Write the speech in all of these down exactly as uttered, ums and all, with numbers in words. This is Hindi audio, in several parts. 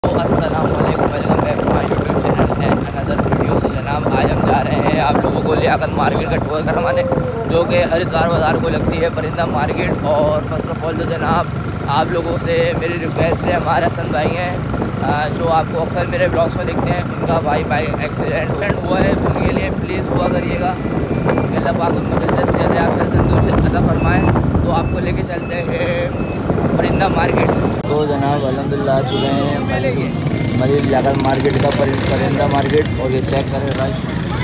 अस्सलामुअलैकुम, welcome back to my YouTube channel and another video. तो जनाब आज हम जा रहे हैं आप लोगों को लियाकत मार्केट का टूर करवाने, जो कि हरिद्वार बाज़ार को लगती है, परिंदा मार्केट। और फर्स्ट ऑफ ऑल तो जनाब आप लोगों से मेरी रिक्वेस्ट है, हमारे हसन भाई हैं जो आपको अक्सर मेरे ब्लॉग्स में देखते हैं, उनका भाई भाई एक्सीडेंट हुआ है, उनके लिए प्लीज़ हुआ करिएगा। अल्लाह पाक उनको जल्द से जल्द आप तंदूर से अता फरमाएँ। तो आपको लेके चलते हैं परिंदा मार्केट। तो जनाब अल्हम्दुलिल्लाह आ चुके हैं मरीज लियाकत मार्केट का परिंदा मार्केट। और ये चेक करें रश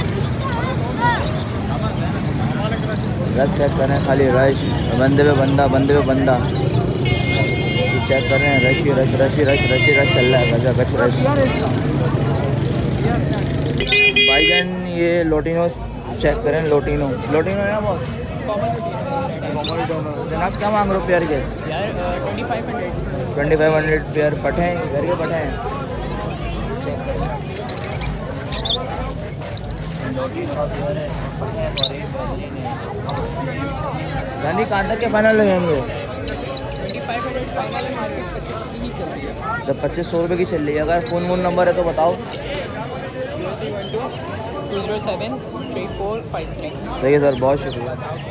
रश चेक करें, खाली रश, बंदे पे बंदा बंदे पे बंदा। ये चेक कर रहे हैं, रश ही रश रश ही रश रश ही रश चल रहा है, गजा गच रश। भाईजान ये लोटिनो चेक करें, लोटिनो लोटिनो है ना बॉस। जनाब क्या मांग रहे हो पेयर के? यार twenty five hundred twenty five hundred pair पठे हैं, घर के पठे हैं। गांधी कहाँ तक के फाइनल लगेंगे? Twenty five hundred final market पच्चीस की चल रही है। जब पच्चीस सौ रुपये की चल रही है, अगर फ़ोन वोन नंबर है तो बताओ। Zero three one two two zero seven three four five three. देखिए सर, बहुत शुक्रिया।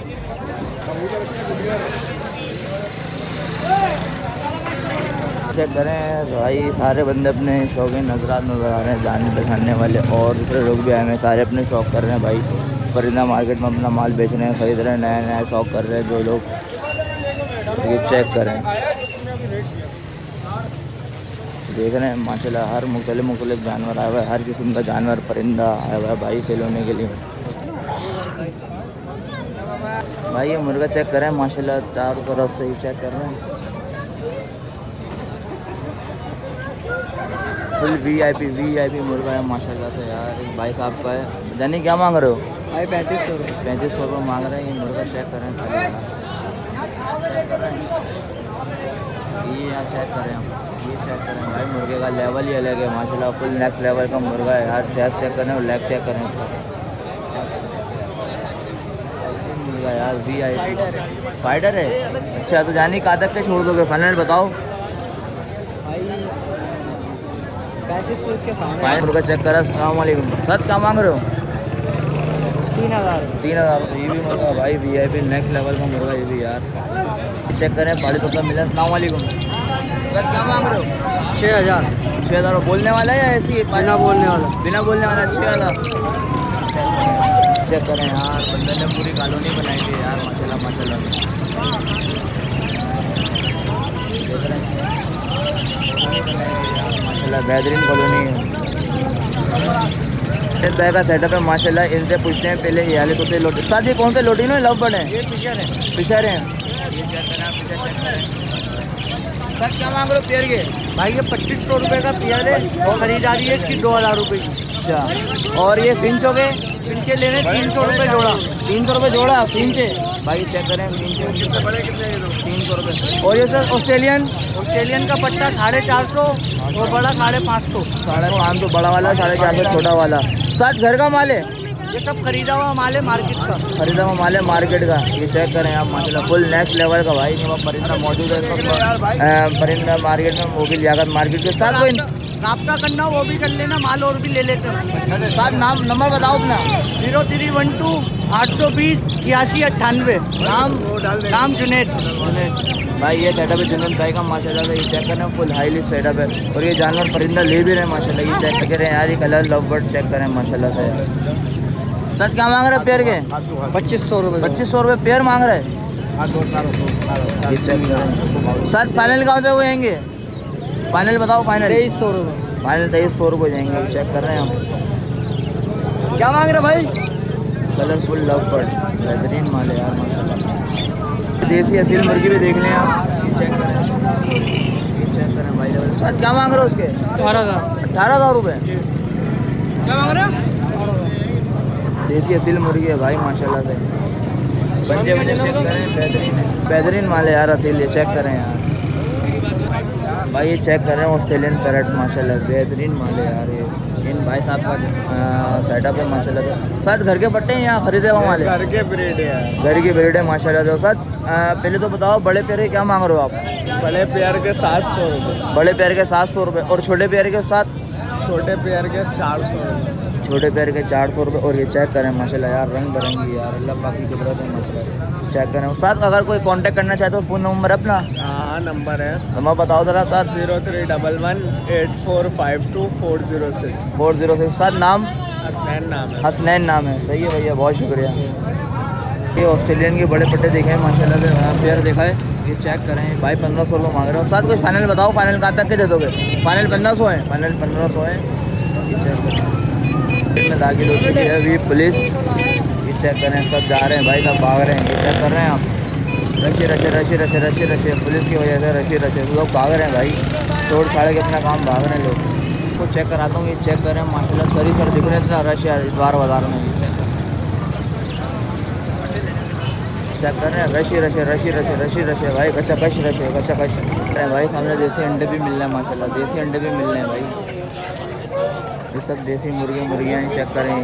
चेक करें भाई, सारे बंदे अपने शौकीन नजरात नजर आ रहे हैं, जाने पहचानने वाले और दूसरे लोग भी आए हैं, सारे अपने शौक कर रहे हैं भाई। परिंदा मार्केट में अपना माल बेच रहे हैं, ख़रीद रहे हैं, नया नया शौक कर रहे हैं जो लोग। ये चेक करें, देख रहे हैं माशाल्लाह हर मुख्तलिफ मुख्तलिफ जानवर आया हुआ है, हर किस्म का जानवर परिंदा आया हुआ है भाई सेल होने के लिए। भाई ये मुर्गा चेक करें माशाल्लाह, चारों तरफ से ही चेक कर रहे हैं, full V I P V I P मुर्गा है माशाल्लाह से यार। इस भाई साहब का है। जानी क्या मांग रहे हो? भाई पैंतीस सौ रुपये पैंतीस सौ रुपये मांग रहे हैं। ये मुर्गा चेक करें, खाली चेक कर रहे हैं, ये यहाँ चेक करें हम, ये चेक करें भाई, मुर्गे का लेवल ही अलग है माशाल्लाह, फुल नेक्स्ट लेवल का मुर्गा है यार। चेस्ट चेक करें और लेग चेक करें इसका मुर्गा यार, वी आई पी स्पाइडर है। अच्छा तो जानी कहाँ तक के छोड़ दोगे फाइनल बताओ? पैंतीस सौ इसके फाइनल मुर्गा चेक करा। अस्सलाम वालेकुम सर, क्या मांग रहे हो? तीन हज़ार तीन हज़ार रुपये। ये भी मुर्गा भाई V I P next level का मुर्गा, ये भी यार चेक करें, पाली तो मिला। अस्सलाम वालेकुम सर, क्या मांग रहे हो? छः हज़ार छः हज़ार बोलने वाला है या ऐसी ही बिना बोलने वाला? बिना बोलने वाला छः हज़ार। चेक करें यार, बंदे ने पूरी कॉलोनी बनाई थी यार माशाल्लाह माशाल्लाह। देख रहे हैं माशाल्लाह बेहतरीन कॉलोनी है, इस तरह का सेटअप है माशाल्लाह। इनसे पूछते हैं पहले ये वाले तो से लोटी साथ ही कौन से लोटी ना लव बर्ड हैं? ये पिक्चर है पिछड़ हैं। ये चेक करें, आप पिछड़ चेक करें। सर क्या मांग रहे हो पेयर के? भाई ये पच्चीस सौ रुपये का पेयर है और खरीदारी है इसकी दो हज़ार रुपये की। अच्छा, और ये फिंच हो गए? इनके लेने तीन सौ रुपये जोड़ा। तीन सौ रुपये जोड़ा फिंचे भाई, चेक करें तीन सौ रुपये। और ये सर ऑस्ट्रेलियन ऑस्ट्रेलियन का पट्टा साढ़े चार सौ और बड़ा साढ़े पाँच सौ। साढ़े पाँच सौ बड़ा वाला, साढ़े चार सौ छोटा वाला। साथ घर का माल है, ये सब खरीदा हुआ माल है मार्केट का, खरीदा हुआ माल है मार्केट का। ये चेक करें आप माशाल्लाह, फुल नेक्स्ट लेवल का भाई। नहीं परिंदा मौजूद है इस वक्त परिंदा मार्केट में, वो भी लियाकत मार्केट के साथ। कोई राब्ता करना वो भी कर लेना, माल और भी ले लेते हैं। साथ नाम नंबर बताओ अपना। जीरो थ्री वन टू आठ सौ बीस छियासी अट्ठानवे। नाम नाम जुनेद। भाई ये सेटअप है जुनेद भाई का माशाल्लाह से। ये चेक करें फुल हाईली सेटअप है, और ये जानवर परिंदा ले भी रहे हैं माशाल्लाह। ये चेक करें यार, ये कलर लव बर्ड चेक करें माशाल्लाह से। सर क्या मांग रहे हैं पेयर के? पच्चीस सौ रुपये पच्चीस सौ रुपये पेयर मांग रहे हैं। ये चेक करें। सर फाइनल कहाँ से जाएंगे? फाइनल बताओ फाइनल। तेईस सौ रुपये फाइनल तेईस सौ रुपये जाएंगे। चेक कर रहे हैं हम, क्या मांग रहे भाई? कलरफुल लव बर्ड, बेहतरीन माल है यार माशाल्लाह। देसी असील मुर्गी भी देख लें आप। ये चेक करें, ये चेक करें भाई लेवल। सर क्या मांग रहे हो उसके? अठारह हज़ार अठारह हज़ार रुपये। क्या मांग रहे हो? देसी असील मुर्गी है भाई माशाल्लाह से। बच्चे बच्चे चेक करें, बेहतरीन है, बेहतरीन माल है यार असील। ये चेक करें यार भाई ये चेक कर रहे हैं ऑस्ट्रेलियन पैरेट माशाल्लाह बेहतरीन माल है यार। ये इन भाई साहब का सेटअप है माशाल्लाह। तो साथ घर के पट्टे हैं या खरीदे हुआ माल है? घर के ब्रीड है। घर की ब्रीड है माशाल्लाह। तो साथ पहले तो बताओ बड़े प्यारे क्या मांग रहे हो आप? बड़े पेयर के सात सौ रुपये। बड़े प्यारे के सात सौ रुपये और छोटे प्यारे के साथ? छोटे पेयर के चार सौ रुपये। छोटे पैर के चार सौ रुपये। और ये चेक करें माशाल्लाह यार रंग बिरंगी यार अल्लाह पाक की कुदरत है माशाल्लाह। चेक करें साथ अगर कोई कांटेक्ट करना चाहे तो फ़ोन नंबर अपना? हाँ नंबर है। नंबर बताओ ज़रा साथ। Zero three double one eight four five two four zero six four zero six. साथ नाम? हसनैन नाम है। हसनैन नाम है। सही है भैया बहुत शुक्रिया। ये ऑस्ट्रेलियन के बड़े पट्टे देखे हैं माशाल्लाह से पेयर देखा है। ये चेक करें भाई पंद्रह सौ रुपये मांग रहे हो। साथ कुछ फाइनल बताओ फाइनल कहाँ तक के दे दोगे? फाइनल पंद्रह सौ है। फाइनल पंद्रह सौ है। ये चेक करें में दाखिल हो चुकी है अभी पुलिस। ये चेक करें सब जा रहे हैं भाई सब भाग रहे हैं। ये चेक कर रहे हैं आप रशे रशे रशे रशे रशे रशे पुलिस की वजह से रशे रशे लोग भाग रहे हैं भाई छोड़ छाड़ के अपना काम भाग रहे हैं लोग। इसको चेक कराता हूँ। ये चेक कर रहे हैं माशाल्लाह सरी सर दिख रहे हैं इतना रश है द्वार बाजार में। ये चेक कर रहे हैं रशी रशे रशी रशे रशी रशे भाई कच्चा कश रशे कच्चा कश अरे भाई सामने देसी अंडे भी मिल रहे हैं माशाल्लाह। देसी अंडे भी मिल रहे हैं भाई। ये सब देसी मुर्गे मुर्गियाँ चेक करें।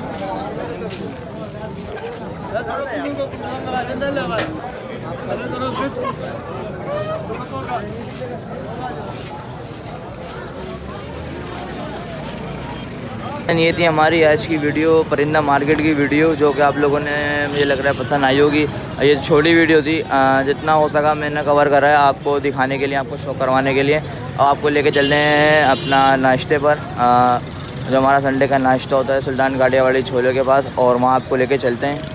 ये थी हमारी आज की वीडियो परिंदा मार्केट की वीडियो जो कि आप लोगों ने मुझे लग रहा है पसंद आई होगी। ये छोटी वीडियो थी जितना हो सका मैंने कवर करा है आपको दिखाने के लिए आपको शो करवाने के लिए। और आपको लेके चलते हैं अपना नाश्ते पर जो हमारा संडे का नाश्ता होता है सुल्तान गाड़िया वाली छोले के पास और वहाँ आपको लेके चलते हैं।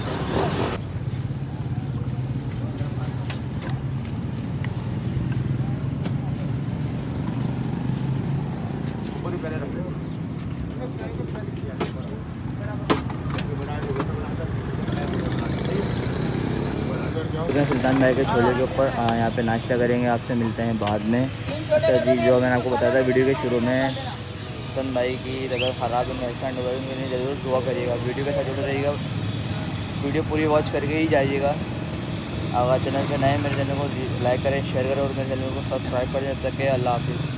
सुल्तान भाई के छोले के ऊपर यहाँ पे नाश्ता करेंगे। आपसे मिलते हैं बाद में। अच्छा जी जो मैंने आपको बताया था वीडियो के शुरू में सुल्तान भाई की तबीयत ख़राब है एक्सीडेंट हुआ है। ज़रूर दुआ करिएगा वीडियो के साथ जुड़े रहिएगा। वीडियो पूरी वॉच करके ही जाइएगा। अगर चैनल पे नए मेरे चैनल को लाइक करें शेयर करें और मेरे चैनल को सब्सक्राइब करें। जब तक के अल्लाह हाफिज़।